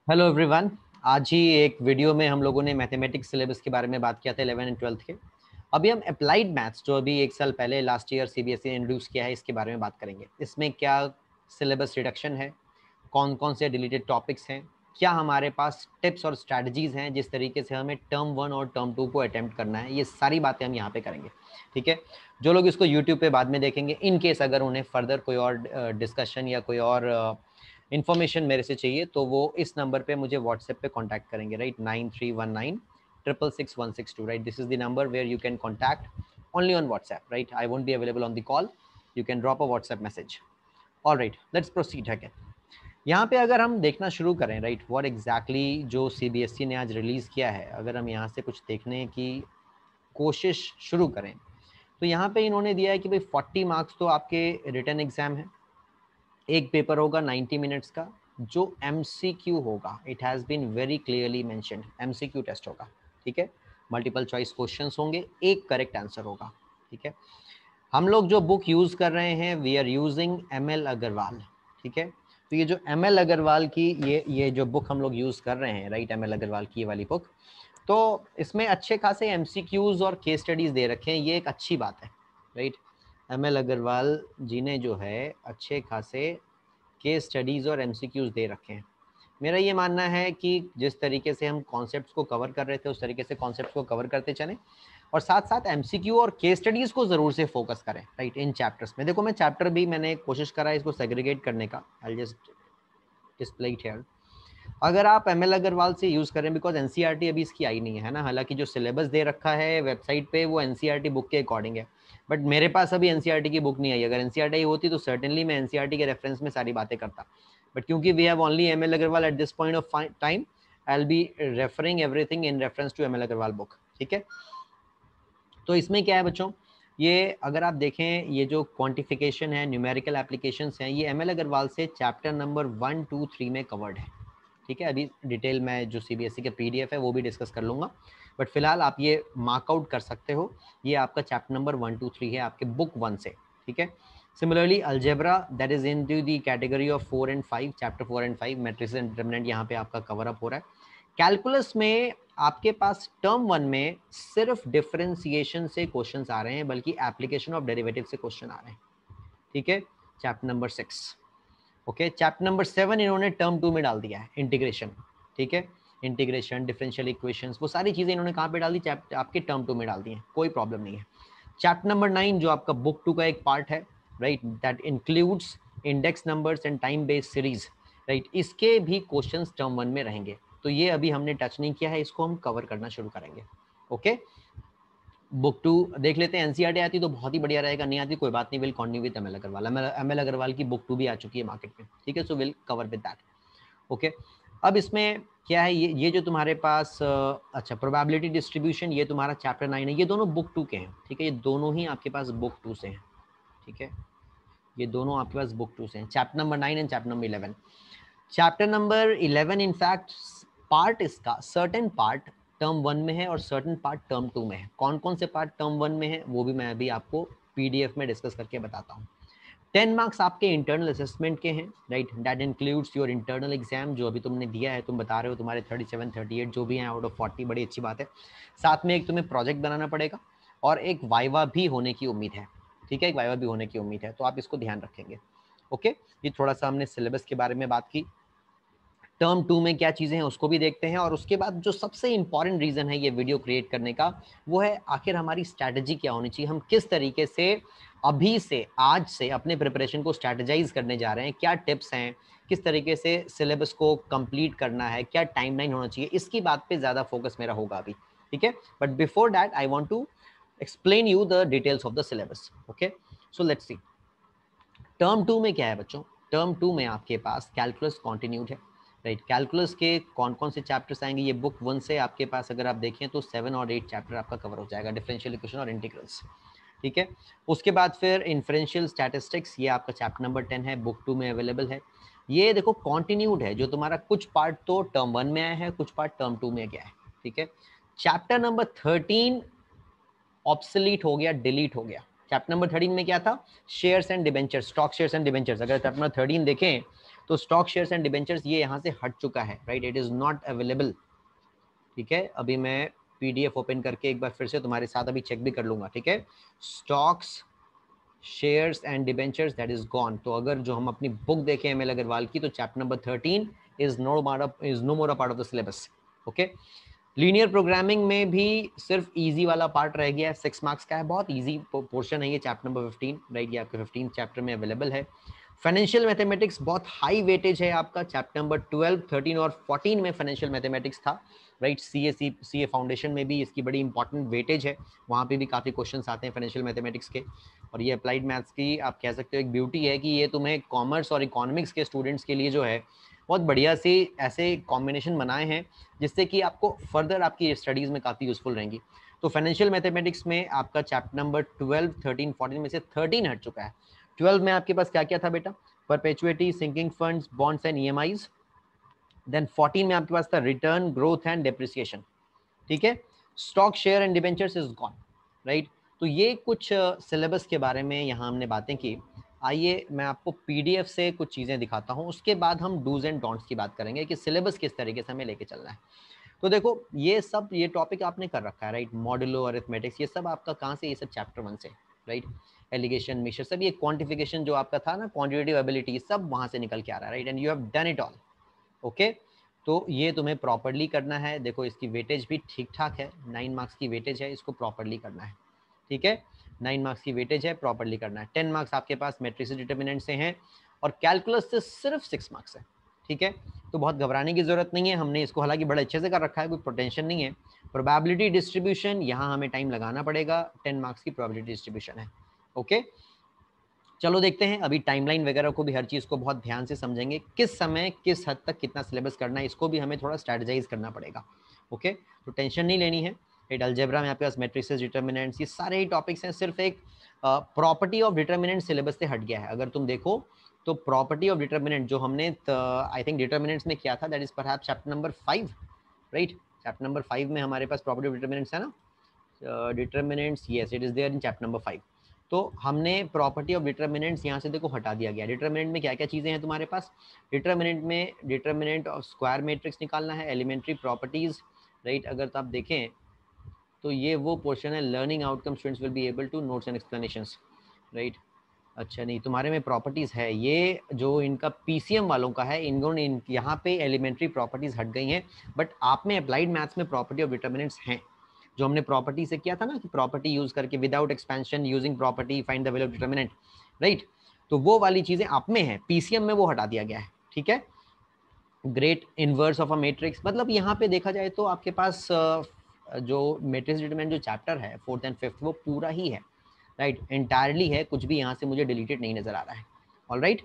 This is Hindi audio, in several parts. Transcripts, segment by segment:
Hello everyone. आज ही एक वीडियो में हम लोगों ने मैथमेटिक्स सिलेबस के बारे में बात किया था 11 एंड 12th के। अभी हम अप्लाइड मैथ्स जो अभी एक साल पहले लास्ट ईयर सीबीएसई ने इंट्रोड्यूस किया है इसके बारे में बात करेंगे। इसमें क्या सिलेबस रिडक्शन है, कौन कौन से डिलीटेड टॉपिक्स हैं, क्या हमारे पास टिप्स और स्ट्रैटेजीज हैं जिस तरीके से हमें टर्म 1 और टर्म 2 को अटेम्प्ट करना है, ये सारी बातें हम यहाँ पे करेंगे। ठीक है, जो लोग इसको यूट्यूब पे बाद में देखेंगे, इन केस अगर उन्हें फर्दर कोई और डिस्कशन या कोई और इन्फॉर्मेशन मेरे से चाहिए तो वो इस नंबर पे मुझे व्हाट्सएप पे कांटेक्ट करेंगे, right. 9319 666 162, right. This is the number where you can contact only on WhatsApp, right? I won't be available on the call. You can drop a WhatsApp message. All right, let's proceed again. यहाँ पे अगर हम देखना शुरू करें, राइट, व्हाट एग्जैक्टली जो सीबीएसई ने आज रिलीज किया है, अगर हम यहाँ से कुछ देखने की कोशिश शुरू करें तो यहाँ पे इन्होंने दिया है कि भाई 40 मार्क्स तो आपके रिटन एग्जाम है, एक पेपर होगा 90 मिनट्स का जो एमसीक्यू होगा। It has been very clearly mentioned, MCQ test होगा। ठीक है, मल्टीपल चॉइस क्वेश्चंस होंगे, एक करेक्ट आंसर होगा। ठीक है, हम लोग जो बुक यूज कर रहे हैं we are using ML Agarwal. ठीक है, तो ये जो एमएल अग्रवाल की ये जो बुक हम लोग यूज कर रहे हैं, राइट, एमएल अग्रवाल की ये वाली बुक, तो इसमें अच्छे खासे एमसीक्यूज और केस स्टडीज दे रखे हैं, ये एक अच्छी बात है, राइट। एमएल अग्रवाल जी ने जो है अच्छे खासे केस स्टडीज और एमसीक्यूज दे रखे हैं। मेरा ये मानना है कि जिस तरीके से हम कॉन्सेप्ट्स को कवर कर रहे थे उस तरीके से कॉन्सेप्ट्स को कवर करते चलें और साथ साथ एमसीक्यू और केस स्टडीज को जरूर से फोकस करें, राइट, इन चैप्टर्स में। देखो मैं चैप्टर भी मैंने कोशिश करा है इसको सेग्रीगेट करने का। I just display it here. अगर आप एमएल अग्रवाल से यूज करें, बिकॉज एनसीईआरटी अभी इसकी आई नहीं है ना, हालांकि जो सिलेबस दे रखा है वेबसाइट पे वो एनसीईआरटी बुक के अकॉर्डिंग है, बट मेरे पास अभी एनसीईआरटी की बुक नहीं आई। अगर एनसीईआरटी होती तो सर्टेनली मैं एनसीईआरटी के रेफरेंस में सारी बातें करता, बट क्योंकि we have only ML Agarwal at this point of time, I will be referring everything in reference to ML Agarwal book. ठीक है, तो इसमें क्या है बच्चों, ये अगर आप देखें ये जो क्वांटिफिकेशन है, न्यूमेरिकल एप्लीकेशंस हैं, ये एमएल अग्रवाल से चैप्टर नंबर 1, 2, 3 में कवर्ड है। ठीक है, अभी डिटेल में जो सीबीएसई के पीडीएफ है वो भी डिस्कस कर लूंगा, बट फिलहाल आप ये मार्कआउट कर सकते हो, ये आपका चैप्टर नंबर 1, 2, 3 है आपके बुक 1 से। ठीक है, similarly algebra that is into the category of 4 and 5, chapter 4 and 5 matrices and determinant यहाँ पे आपका कवर अप हो रहा है। कैलकुलस में आपके पास टर्म 1 में सिर्फ डिफरेंशिएशन से क्वेश्चंस आ रहे हैं, बल्कि एप्लीकेशन ऑफ डेरिवेटिव से क्वेश्चन आ रहे हैं। ठीक है, chapter number 6। Okay, chapter number 7 इन्होंने टर्म 2 में डाल दिया है, इंटीग्रेशन। ठीक है, इंटीग्रेशन, डिफरेंशियल इक्वेशंस, वो सारी चीजें इन्होंने कहाँ पे डाल दी, चैप्टर आपके टर्म 2 में डाल दी है, कोई प्रॉब्लम नहीं है। चैप्टर नंबर 9 जो आपका बुक 2 का एक पार्ट है, right, that includes index numbers and time based series, right, इसके भी क्वेश्चंस टर्म 1 में रहेंगे। तो ये अभी हमने टच नहीं किया है, इसको हम कवर करना शुरू करेंगे। ओके, बुक 2 देख लेते हैं। एनसीईआरटी आती तो बहुत ही बढ़िया रहेगा, नहीं आती कोई बात नहीं, will continue with ML Agarwal. ML Agarwal की बुक 2 भी आ चुकी है मार्केट में। ठीक है, so will cover with that. Okay, अब इसमें क्या है, ये जो तुम्हारे पास अच्छा प्रोबेबिलिटी डिस्ट्रीब्यूशन, ये तुम्हारा चैप्टर 9 है, ये दोनों बुक 2 के हैं। ठीक है, ये दोनों ही आपके पास बुक 2 से हैं। ठीक है, ये दोनों आपके पास बुक 2 से हैं, chapter number 9 and chapter number 11। Chapter number 11 in fact part इसका सर्टेन पार्ट टर्म 1 में है और सर्टेन पार्ट टर्म 2 में है। कौन कौन से पार्ट टर्म 1 में है वो भी मैं अभी आपको पीडीएफ में डिस्कस करके बताता हूँ। 10 मार्क्स आपके इंटरनल असेसमेंट के हैं, right, that includes your internal exam जो अभी तुमने दिया है, तुम बता रहे हो तुम्हारे 37, 38 जो भी हैं आउट ऑफ 40, बड़ी अच्छी बात है। साथ में एक तुम्हें प्रोजेक्ट बनाना पड़ेगा और एक वाइवा भी होने की उम्मीद है। ठीक है, एक वाइवा भी होने की उम्मीद है, तो आप इसको ध्यान रखेंगे। ओके, ये थोड़ा सा हमने सिलेबस के बारे में बात की, टर्म 2 में क्या चीज़ें हैं उसको भी देखते हैं, और उसके बाद जो सबसे इंपॉर्टेंट रीज़न है ये वीडियो क्रिएट करने का, वो है आखिर हमारी स्ट्रैटेजी क्या होनी चाहिए, हम किस तरीके से अभी से आज से अपने प्रिपरेशन को स्ट्रैटेजाइज करने जा रहे हैं, क्या टिप्स हैं, किस तरीके से सिलेबस को कंप्लीट करना है, क्या टाइमलाइन होना चाहिए, इसकी बात पे ज़्यादा फोकस मेरा होगा अभी। ठीक है, but before that I want to explain you the details of the syllabus. Okay, so let's see term 2 में क्या है बच्चों। टर्म 2 में आपके पास कैलकुलस कॉन्टिन्यूड है, राइट। कैलकुलस के कौन कौन से चैप्टर्स आएंगे, ये बुक 1 से आपके पास अगर आप देखें तो 7 और 8 चैप्टर आपका कवर हो जाएगा, डिफरेंशियल इक्वेशन और इंटीग्रल्स। ठीक है, उसके बाद फिर इन्फ्रेंशियल स्टैटिस्टिक्स, ये आपका चैप्टर नंबर 10 है, बुक 2 में अवेलेबल है। ये देखो कॉन्टिन्यूड है, जो तुम्हारा कुछ पार्ट तो टर्म 1 में आया है, कुछ पार्ट टर्म 2 में गया है। ठीक है, चैप्टर नंबर 13 ऑब्सोलीट हो गया, डिलीट हो गया। चैप्टर नंबर 13 में क्या था, shares and debentures, stock shares and debentures. अगर चैप्टर नंबर 13 देखें तो स्टॉक शेयर्स एंड डिबेंचर्स ये यहाँ से हट चुका है, right, it is not available. ठीक है, अभी मैं PDF ओपन करके एक बार फिर से तुम्हारे साथ अभी चेक भी कर लूंगा। ठीक है, stocks shares and debentures that is gone. तो अगर जो हम अपनी बुक देखें ML अग्रवाल की, तो chapter number 13 is no more a part of the syllabus. Okay, linear programming में भी सिर्फ इजी वाला पार्ट रह गया है, 6 मार्क्स का है, बहुत इजी पोर्शन है ये, चैप्टर नंबर 15, राइट, ये आपके 15 चैप्टर में अवेलेबल है। फाइनेंशियल मैथमेटिक्स बहुत हाई वेटेज है आपका, चैप्टर नंबर 12, 13 और 14 में फाइनेंशियल मैथमेटिक्स था, राइट। CA फाउंडेशन में भी इसकी बड़ी इंपॉर्टेंट वेटेज है, वहाँ पे भी काफ़ी क्वेश्चंस आते हैं फाइनेंशियल मैथमेटिक्स के। और ये अप्लाइड मैथ्स की आप कह सकते हो एक ब्यूटी है कि ये तुम्हें कॉमर्स और इकोनॉमिक्स के स्टूडेंट्स के लिए जो है बहुत बढ़िया से ऐसे कॉम्बिनेशन बनाए हैं जिससे कि आपको फर्दर आपकी स्टडीज़ में काफ़ी यूजफुल रहेंगी। तो फाइनेंशियल मैथमेटिक्स में आपका चैप्टर नंबर 12, 13, 14 में से 13 हट चुका है। 12 में आपके पास क्या क्या था बेटा? Perpetuity, sinking funds, bonds and EMIs। Then 14 में आपके पास था रिटर्न, ग्रोथ एंड डेप्रिसिएशन। ठीक है, stock share and debentures is gone, right. तो ये कुछ सिलेबस के बारे में यहाँ हमने बातें की। आइए मैं आपको PDF से कुछ चीज़ें दिखाता हूँ, उसके बाद हम डूज एंड डोंट्स की बात करेंगे कि सिलेबस किस तरीके से हमें लेके चलना है। तो देखो ये टॉपिक आपने कर रखा है, राइट, मॉड्यूलो अरिथमेटिक्स, ये सब आपका कहाँ से? ये सब चैप्टर 1 से, राइट। एलिगेशन, मेजर, सब ये क्वांटिफिकेशन जो आपका था ना, क्वांटिटेटिव एबिलिटी, सब वहाँ से निकल के आ रहा है, right, and you have done it all. Okay, तो ये तुम्हें प्रॉपरली करना है। देखो इसकी वेटेज भी ठीक ठाक है, 9 मार्क्स की वेटेज है, इसको प्रॉपरली करना है। ठीक है, 9 मार्क्स की वेटेज है, प्रॉपरली करना है। 10 मार्क्स आपके पास मैट्रिसेस डिटर्मिनेंट से हैं और कैलकुलस से सिर्फ 6 मार्क्स है। ठीक है, तो बहुत घबराने की जरूरत नहीं है, हमने इसको हालांकि बड़े अच्छे से कर रखा है, कोई पोटेंशन नहीं है। प्रोबेबिलिटी डिस्ट्रीब्यूशन, यहाँ हमें टाइम लगाना पड़ेगा, 10 मार्क्स की प्रोबेबिलिटी डिस्ट्रीब्यूशन है। ओके, चलो देखते हैं, अभी टाइमलाइन वगैरह को भी हर चीज़ को बहुत ध्यान से समझेंगे, किस समय किस हद तक कितना सिलेबस करना है, इसको भी हमें थोड़ा स्ट्रेटजाइज करना पड़ेगा। ओके, तो टेंशन नहीं लेनी है। एट अलजेब्रा में आपके पास मैट्रिसेस, डिटर्मिनेंट्स, ये सारे ही टॉपिक्स हैं। सिर्फ एक प्रॉपर्टी ऑफ डिटर्मिनेंट सिलेबस से हट गया है। अगर तुम देखो तो प्रॉपर्टी ऑफ डिटर्मिनेंट जो हमने आई थिंक डिटर्मिनेंट्स में किया था, that is perhaps chapter number 5, right. Chapter number 5 में हमारे पास प्रॉपर्टी ऑफ डिटर्मिनेंट्स है ना, determinants, yes it is there in chapter number 5। तो हमने प्रॉपर्टी ऑफ डिटर्मिनेंट्स यहाँ से देखो हटा दिया गया। डिटर्मिनेंट में क्या क्या चीज़ें हैं तुम्हारे पास? डिटर्मिनेंट में डिटर्मिनेंट ऑफ स्क्वायर मैट्रिक्स निकालना है, एलिमेंट्री प्रॉपर्टीज, राइट। अगर तो आप देखें तो ये वो पोर्शन है, learning outcome students will be able to notes and explanations, right. अच्छा नहीं, तुम्हारे में प्रॉपर्टीज़ है, ये जो इनका PCM वालों का है, यहाँ पे एलिमेंट्री प्रॉपर्टीज़ हट गई हैं, बट आप में अप्लाइड मैथ्स में प्रॉपर्टी ऑफ डिटर्मिनेंट्स हैं, जो हमने प्रॉपर्टी से किया था ना, कि प्रॉपर्टी यूज करके without expansion using property find the value of determinant, right. तो वो वाली चीजें आप में है, PCM में वो हटा दिया गया है। ठीक है, great inverse of a matrix, मतलब यहाँ पे देखा जाए तो आपके पास जो मैट्रिक्स डिटरमिनेंट जो चैप्टर है 4th एंड 5th वो पूरा ही है, राइट, एंटायरली है, कुछ भी यहाँ से मुझे डिलीटेड नहीं नजर आ रहा है। ऑल राइट,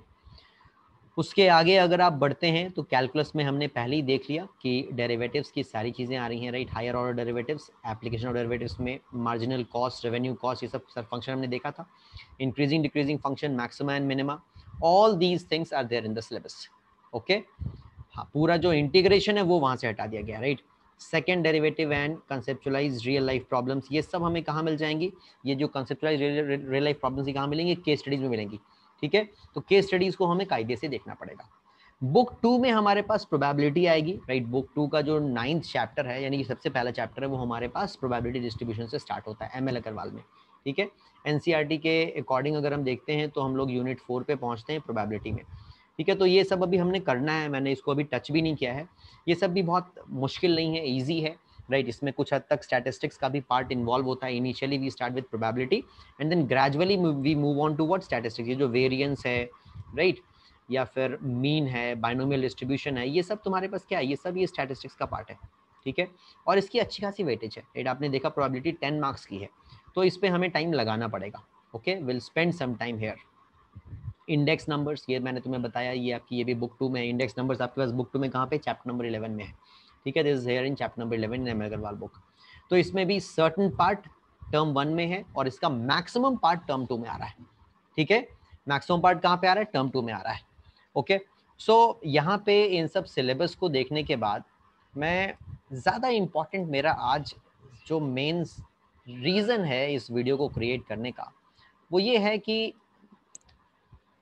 उसके आगे अगर आप बढ़ते हैं तो कैलकुलस में हमने पहले ही देख लिया कि डेरिवेटिव्स की सारी चीज़ें आ रही हैं, right. Higher order derivatives, application of derivatives में मार्जिनल कॉस्ट, रेवेन्यू कॉस्ट, ये सब फंक्शन हमने देखा था। Increasing decreasing function, maxima and minima, all these things are there in the syllabus. Okay, हाँ, पूरा जो इंटीग्रेशन है वो वहाँ से हटा दिया गया, right. Second derivative and conceptualize real life problems, ये सब हमें कहाँ मिल जाएंगी? ये जो कंसेप्चुअलाइज रियल लाइफ प्रॉब्लम्स कहाँ मिलेंगी? केस स्टडीज में मिलेंगी। ठीक है, तो केस स्टडीज को हमें कायदे से देखना पड़ेगा। बुक 2 में हमारे पास प्रोबेबिलिटी आएगी, राइट। बुक 2 का जो 9th चैप्टर है, यानी कि सबसे पहला चैप्टर है, वो हमारे पास प्रोबेबिलिटी डिस्ट्रीब्यूशन से स्टार्ट होता है, ML अग्रवाल में। ठीक है, NCERT के अकॉर्डिंग अगर हम देखते हैं तो हम लोग यूनिट 4 पे पहुंचते हैं प्रोबेबिलिटी में। ठीक है, तो ये सब अभी हमने करना है, मैंने इसको अभी टच भी नहीं किया है। ये सब भी बहुत मुश्किल नहीं है, ईजी है, राइट। इसमें कुछ हद तक स्टैटिस्टिक्स का भी पार्ट इन्वॉल्व होता है। Initially we start with probability and then gradually we move on to what statistics. ये जो वेरिएंस है, राइट, या फिर मीन है, बाइनोमियल डिस्ट्रीब्यूशन है, ये सब तुम्हारे पास क्या है? ये सब ये स्टैटिस्टिक्स का पार्ट है। ठीक है, और इसकी अच्छी खासी वेटेज है, राइट। आपने देखा प्रोबेबिलिटी 10 मार्क्स की है, तो इस पर हमें टाइम लगाना पड़ेगा। Okay, will spend some time here. Index numbers, ये मैंने तुम्हें बताया, ये आपकी ये भी बुक 2 में है। इंडेक्स नंबर्स आपके पास बुक 2 में कहाँ पे? चैप्टर नंबर 11 में है। ठीक है, this is here in chapter number 11 in ML Agarwal book. तो इसमें भी सर्टन पार्ट टर्म 1 में है और इसका मैक्सिमम पार्ट टर्म 2 में आ रहा है। ठीक है, मैक्सिमम पार्ट कहाँ पे आ रहा है? टर्म 2 में आ रहा है। ओके, सो यहाँ पे इन सब सिलेबस को देखने के बाद मैं ज़्यादा इम्पॉर्टेंट, मेरा आज जो मेन रीज़न है इस वीडियो को क्रिएट करने का, वो ये है कि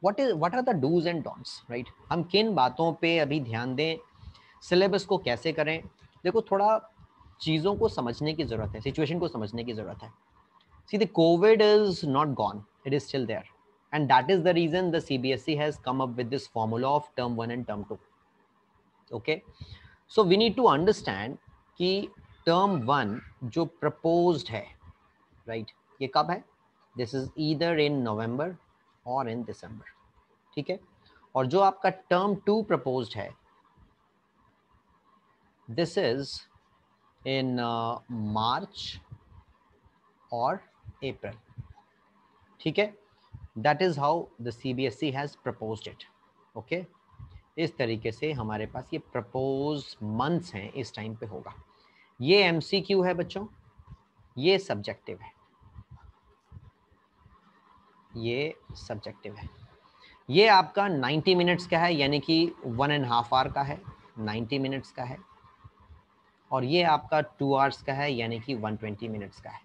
what are the dos and don'ts, right. हम किन बातों पे अभी ध्यान दें, सिलेबस को कैसे करें। देखो थोड़ा चीज़ों को समझने की ज़रूरत है, सिचुएशन को समझने की ज़रूरत है। See, the COVID is not gone. It is still there. And that is the reason the CBSE has come up with this formula of term 1 and term 2. Okay. So we need to understand कि term 1 जो proposed है, right? ये कब है? This is either in November or in December. ठीक है? और जो आपका term 2 proposed है, this is in March or April. ठीक है? That is how the CBSE has proposed it. Okay? इस तरीके से हमारे पास ये प्रपोज मंथ्स हैं, इस टाइम पे होगा। ये एमसीक्यू है बच्चों, ये सब्जेक्टिव है, ये सब्जेक्टिव है। ये आपका 90 मिनट्स का है, यानी कि 1.5 आवर का है, 90 मिनट्स का है। और ये आपका 2 आवर्स का है, यानी कि 120 मिनट्स का है।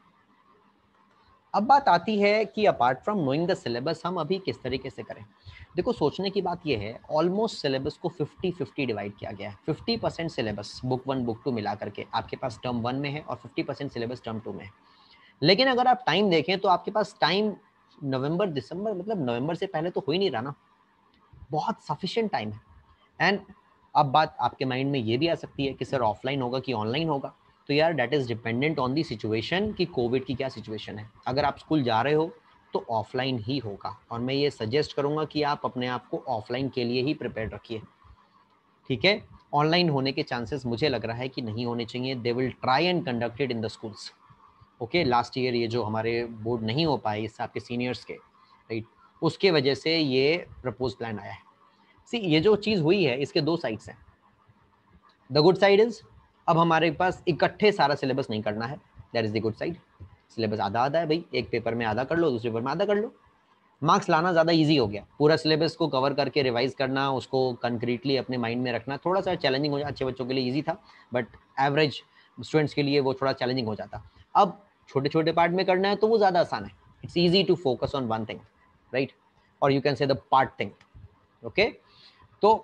अब बात आती है कि apart from knowing the syllabus हम अभी किस तरीके से करें। देखो सोचने की बात ये है, ऑलमोस्ट सिलेबस को 50-50 डिवाइड किया गया है। 50% सिलेबस बुक 1 बुक 2 मिला करके आपके पास टर्म 1 में है और 50% सिलेबस टर्म 2 में है। लेकिन अगर आप टाइम देखें तो आपके पास टाइम नवंबर दिसंबर, मतलब नवंबर से पहले तो हो ही नहीं रहा ना, बहुत सफिशिएंट टाइम है। एंड अब बात आपके माइंड में ये भी आ सकती है कि सर ऑफलाइन होगा कि ऑनलाइन होगा। तो यार that is dependent on the situation कि कोविड की क्या सिचुएशन है। अगर आप स्कूल जा रहे हो तो ऑफलाइन ही होगा, और मैं ये सजेस्ट करूंगा कि आप अपने आप को ऑफलाइन के लिए ही प्रिपेयर रखिए। ठीक है, ऑनलाइन होने के चांसेस मुझे लग रहा है कि नहीं होने चाहिए। They will try and conduct it in the schools. Okay, last year ये जो हमारे बोर्ड नहीं हो पाए इस आपके सीनियर्स के, राइट, उसके वजह से ये प्रपोज प्लान आया है। सी, ये जो चीज़ हुई है इसके दो साइड्स हैं। द गुड साइड इज अब हमारे पास इकट्ठे सारा सिलेबस नहीं करना है, that is the good side. Syllabus आधा आधा है भाई, एक पेपर में आधा कर लो, दूसरे पेपर में आधा कर लो। मार्क्स लाना ज़्यादा इजी हो गया। पूरा सिलेबस को कवर करके रिवाइज करना, उसको कंक्रीटली अपने माइंड में रखना थोड़ा सा चैलेंजिंग हो जाता। अच्छे बच्चों के लिए इजी था, बट एवरेज स्टूडेंट्स के लिए वो थोड़ा चैलेंजिंग हो जाता। अब छोटे छोटे पार्ट में करना है तो वो ज़्यादा आसान है। It's easy to focus on one thing, right, और you can say the part thing. Okay, तो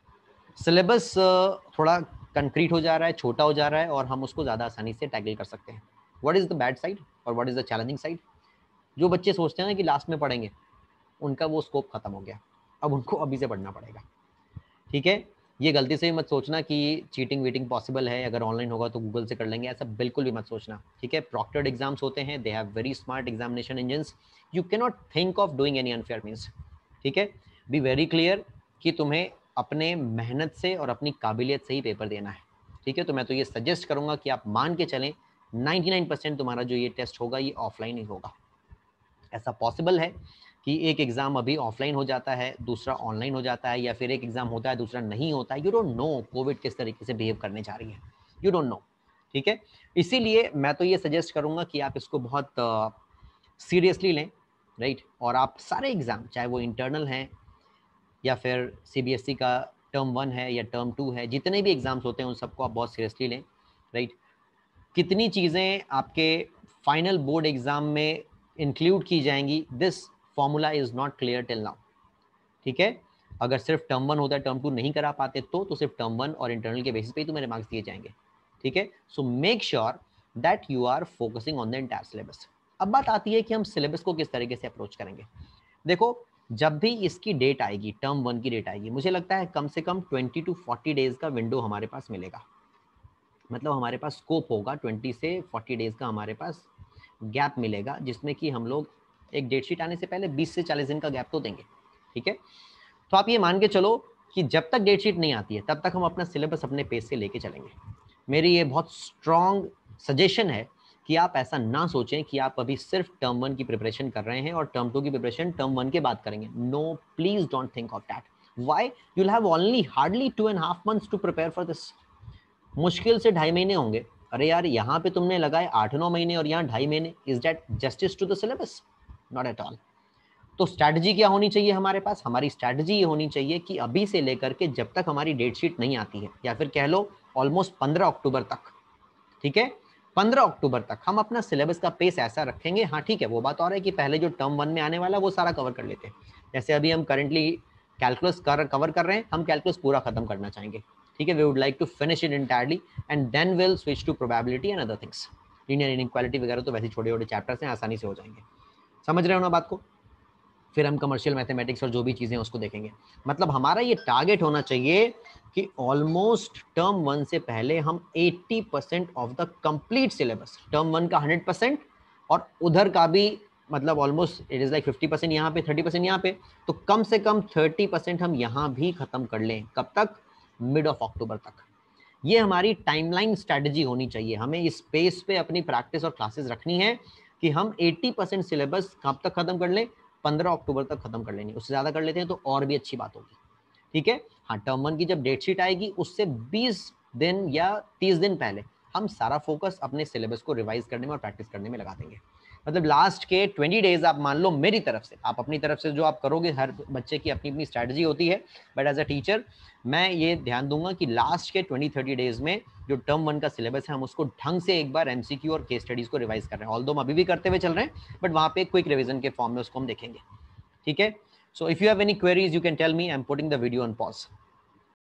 सिलेबस थोड़ा कंक्रीट हो जा रहा है, छोटा हो जा रहा है, और हम उसको ज़्यादा आसानी से टैकल कर सकते हैं। What is the bad side और what is the challenging side? जो बच्चे सोचते हैं ना कि लास्ट में पढ़ेंगे, उनका वो स्कोप खत्म हो गया, अब उनको अभी से पढ़ना पड़ेगा। ठीक है, ये गलती से मत सोचना कि चीटिंग वीटिंग पॉसिबल है, अगर ऑनलाइन होगा तो गूगल से कर लेंगे, ऐसा बिल्कुल भी मत सोचना। ठीक है, प्रॉक्टर्ड एग्जाम्स होते हैं, they have very smart examination engines, you can not think of doing any unfair means. ठीक है, बी वेरी क्लियर कि तुम्हें अपने मेहनत से और अपनी काबिलियत से ही पेपर देना है। ठीक है, तो मैं तो ये सजेस्ट करूंगा कि आप मान के चलें 99% तुम्हारा जो ये टेस्ट होगा ये ऑफलाइन ही होगा। ऐसा पॉसिबल है कि एक एग्जाम अभी ऑफलाइन हो जाता है, दूसरा ऑनलाइन हो जाता है, या फिर एक एग्जाम होता है दूसरा नहीं होता है। यू डोंट नो कोविड किस तरीके से बिहेव करने जा रही है, यू डोंट नो। ठीक है, इसीलिए मैं तो ये सजेस्ट करूंगा कि आप इसको बहुत सीरियसली लें, राइट, और आप सारे एग्जाम, चाहे वो इंटरनल हैं या फिर सीबीएसई का टर्म 1 है या टर्म 2 है, जितने भी एग्जाम्स होते हैं उन सबको आप बहुत सीरियसली लें, राइट। कितनी चीज़ें आपके फाइनल बोर्ड एग्जाम में इंक्लूड की जाएंगी, this formula is not clear till now. ठीक है, अगर सिर्फ टर्म 1 होता है, टर्म 2 नहीं करा पाते तो सिर्फ टर्म 1 और इंटरनल के बेसिस पे ही तो मेरे मार्क्स दिए जाएंगे। ठीक है, so make sure that you are focusing on the entire syllabus. अब बात आती है कि हम सिलेबस को किस तरीके से अप्रोच करेंगे। देखो, जब भी इसकी डेट आएगी, टर्म 1 की डेट आएगी, मुझे लगता है कम से कम 20 to 40 डेज का विंडो हमारे पास मिलेगा। मतलब हमारे पास स्कोप होगा 20 से 40 डेज का, हमारे पास गैप मिलेगा, जिसमें कि हम लोग एक डेट शीट आने से पहले 20 से 40 दिन का गैप तो देंगे। ठीक है, तो आप ये मान के चलो कि जब तक डेट शीट नहीं आती है तब तक हम अपना सिलेबस अपने पेस से लेके चलेंगे। मेरी ये बहुत स्ट्रॉन्ग सजेशन है कि आप ऐसा ना सोचें कि आप अभी सिर्फ टर्म 1 की प्रिपरेशन कर रहे हैं और टर्म 2 की प्रिपरेशन टर्म 1 के बाद करेंगे। No, please don't think of that. Why? You will have only hardly 2.5 months to prepare for this. मुश्किल से 2.5 महीने होंगे। अरे यार, यहाँ पे तुमने लगाए 8-9 महीने और यहाँ 2.5 महीने। Is that justice to the syllabus? Not at all. तो स्ट्रैटेजी क्या होनी चाहिए हमारे पास? हमारी स्ट्रैटेजी ये होनी चाहिए कि अभी से लेकर के जब तक हमारी डेट शीट नहीं आती है, या फिर कह लो ऑलमोस्ट 15 अक्टूबर तक, ठीक है, 15 अक्टूबर तक हम अपना सिलेबस का पेस ऐसा रखेंगे। हाँ ठीक है, वो बात और है कि पहले जो टर्म 1 में आने वाला वो सारा कवर कर लेते हैं, जैसे अभी हम करंटली कैलकुलस कवर कर रहे हैं, हम कैलकुलस पूरा खत्म करना चाहेंगे, ठीक है। We would like to finish it entirely and then will switch to probability and other things. Linear inequality वगैरह तो वैसे छोटे छोटे चैप्टर्स हैं, आसानी से हो जाएंगे। समझ रहे हो ना बात को? फिर हम कमर्शियल मैथमेटिक्स और जो भी चीज़ें उसको देखेंगे। मतलब हमारा ये टारगेट होना चाहिए कि ऑलमोस्ट टर्म 1 से पहले हम 80% of the complete syllabus, term 1 का 100% और उधर का भी, मतलब ऑलमोस्ट इट इज लाइक 50% यहाँ पे, 30% यहाँ पे, तो कम से कम 30% हम यहाँ भी खत्म कर लें। कब तक? मिड ऑफ अक्टूबर तक। ये हमारी टाइमलाइन स्ट्रेटजी होनी चाहिए। हमें इस स्पेस पे अपनी प्रैक्टिस और क्लासेस रखनी है कि हम 80% सिलेबस कब तक खत्म कर लें? 15 अक्टूबर तक खत्म कर लेनी। उससे ज़्यादा कर लेते हैं तो और भी अच्छी बात होगी, ठीक है। हाँ, टर्म 1 की जब डेट शीट आएगी उससे 20 दिन या 30 दिन पहले हम सारा फोकस अपने सिलेबस को रिवाइज करने में और प्रैक्टिस करने में लगा देंगे। मतलब लास्ट के 20 डेज आप मान लो मेरी तरफ से, आप अपनी तरफ से जो आप करोगे, हर बच्चे की अपनी अपनी स्ट्रैटेजी होती है, बट एज अ टीचर मैं ये ध्यान दूंगा कि लास्ट के 20-30 डेज में जो टर्म 1 का सिलेबस है हम उसको ढंग से एक बार एमसीक्यू और केस स्टडीज को रिवाइज कर रहे हैं। ऑल्दो हम अभी भी करते हुए चल रहे हैं, बट वहां पे क्विक रिवीजन के फॉर्म में उसको हम देखेंगे, ठीक है। So if you have any queries you can tell me, I am putting the video on pause.